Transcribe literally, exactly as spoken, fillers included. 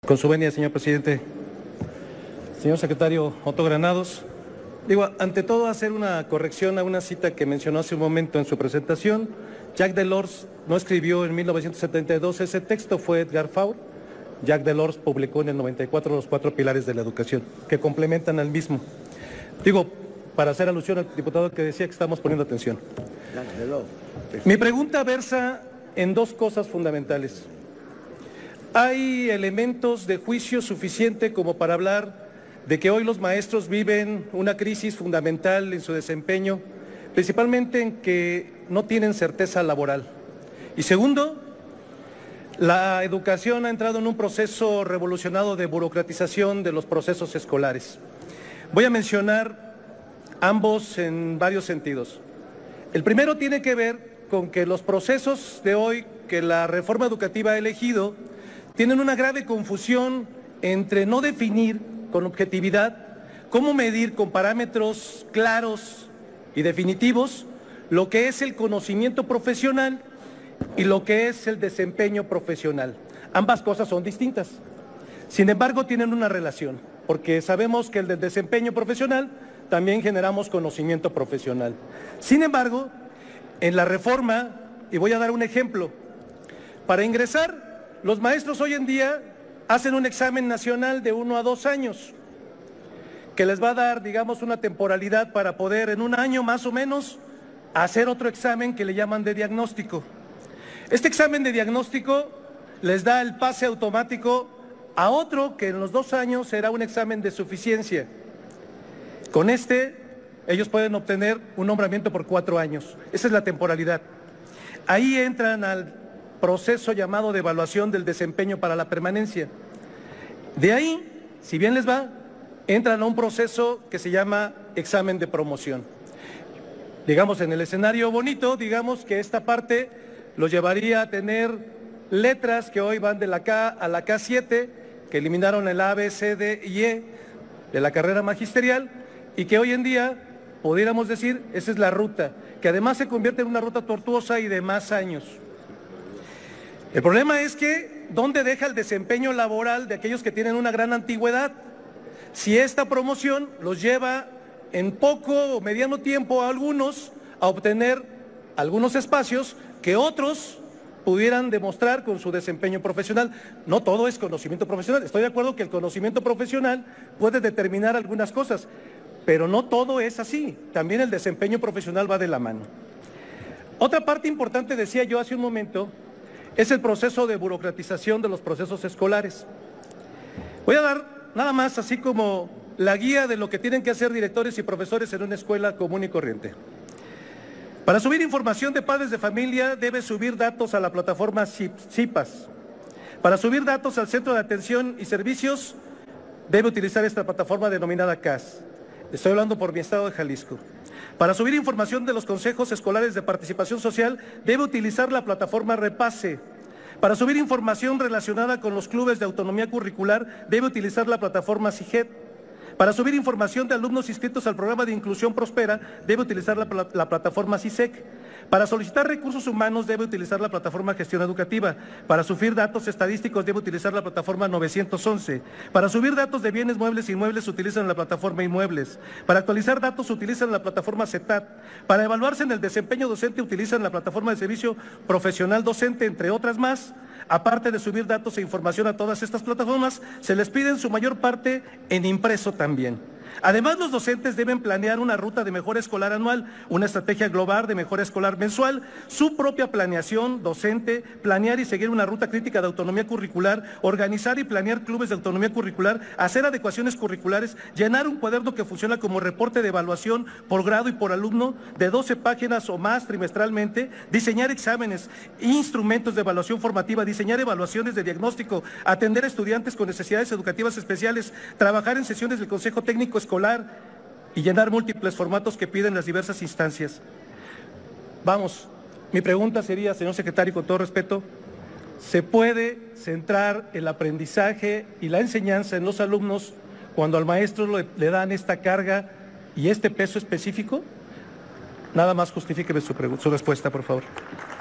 Con su venia, señor presidente. Señor secretario Otto Granados, digo, ante todo hacer una corrección a una cita que mencionó hace un momento en su presentación. Jacques Delors no escribió en mil novecientos setenta y dos ese texto, fue Edgar Faure. Jacques Delors publicó en el noventa y cuatro los cuatro pilares de la educación, que complementan al mismo. Digo, para hacer alusión al diputado que decía que estamos poniendo atención. Mi pregunta versa en dos cosas fundamentales. ¿Hay elementos de juicio suficiente como para hablar de que hoy los maestros viven una crisis fundamental en su desempeño, principalmente en que no tienen certeza laboral? Y segundo, la educación ha entrado en un proceso revolucionado de burocratización de los procesos escolares. Voy a mencionar ambos en varios sentidos. El primero tiene que ver con que los procesos de hoy que la reforma educativa ha elegido tienen una grave confusión entre no definir con objetividad cómo medir con parámetros claros y definitivos lo que es el conocimiento profesional y lo que es el desempeño profesional. Ambas cosas son distintas. Sin embargo, tienen una relación, porque sabemos que el del desempeño profesional también generamos conocimiento profesional. Sin embargo, en la reforma, y voy a dar un ejemplo, para ingresar, los maestros hoy en día hacen un examen nacional de uno a dos años, que les va a dar, digamos, una temporalidad para poder en un año más o menos hacer otro examen que le llaman de diagnóstico. Este examen de diagnóstico les da el pase automático a otro que en los dos años será un examen de suficiencia. Con este, ellos pueden obtener un nombramiento por cuatro años. Esa es la temporalidad. Ahí entran al proceso llamado de evaluación del desempeño para la permanencia. De ahí, si bien les va, entran a un proceso que se llama examen de promoción. Digamos, en el escenario bonito, digamos que esta parte los llevaría a tener letras que hoy van de la K a la K siete, que eliminaron el A, B, C, D y E de la carrera magisterial, y que hoy en día, pudiéramos decir, esa es la ruta, que además se convierte en una ruta tortuosa y de más años. El problema es que, ¿dónde deja el desempeño laboral de aquellos que tienen una gran antigüedad? Si esta promoción los lleva en poco o mediano tiempo a algunos a obtener algunos espacios que otros pudieran demostrar con su desempeño profesional. No todo es conocimiento profesional. Estoy de acuerdo que el conocimiento profesional puede determinar algunas cosas, pero no todo es así. También el desempeño profesional va de la mano. Otra parte importante, decía yo hace un momento, es el proceso de burocratización de los procesos escolares. Voy a dar nada más así como la guía de lo que tienen que hacer directores y profesores en una escuela común y corriente. Para subir información de padres de familia, debe subir datos a la plataforma CIPAS. Para subir datos al Centro de Atención y Servicios, debe utilizar esta plataforma denominada C A S. Estoy hablando por mi estado de Jalisco. Para subir información de los consejos escolares de participación social, debe utilizar la plataforma Repase. Para subir información relacionada con los clubes de autonomía curricular, debe utilizar la plataforma CIGET. Para subir información de alumnos inscritos al programa de Inclusión Prospera, debe utilizar la, la plataforma CISEC. Para solicitar recursos humanos, debe utilizar la plataforma Gestión Educativa. Para subir datos estadísticos, debe utilizar la plataforma novecientos once. Para subir datos de bienes muebles e inmuebles, utilizan la plataforma Inmuebles. Para actualizar datos, utilizan la plataforma CETAT. Para evaluarse en el desempeño docente, utilizan la plataforma de servicio profesional docente, entre otras más. Aparte de subir datos e información a todas estas plataformas, se les pide en su mayor parte en impreso también. Además, los docentes deben planear una ruta de mejora escolar anual, una estrategia global de mejora escolar mensual, su propia planeación docente, planear y seguir una ruta crítica de autonomía curricular, organizar y planear clubes de autonomía curricular, hacer adecuaciones curriculares, llenar un cuaderno que funciona como reporte de evaluación por grado y por alumno de doce páginas o más trimestralmente, diseñar exámenes, instrumentos de evaluación formativa, diseñar evaluaciones de diagnóstico, atender a estudiantes con necesidades educativas especiales, trabajar en sesiones del Consejo Técnico Escolar y llenar múltiples formatos que piden las diversas instancias. Vamos, mi pregunta sería, señor secretario, con todo respeto, ¿se puede centrar el aprendizaje y la enseñanza en los alumnos cuando al maestro le, le dan esta carga y este peso específico? Nada más justifíqueme su, su respuesta, por favor.